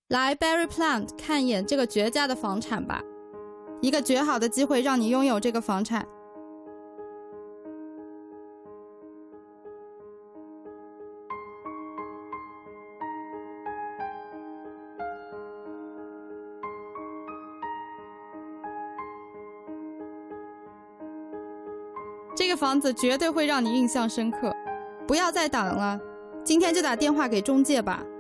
来 Barry Plant 看一眼这个绝佳的房产吧，一个绝好的机会让你拥有这个房产。这个房子绝对会让你印象深刻，不要再等了，今天就打电话给中介吧。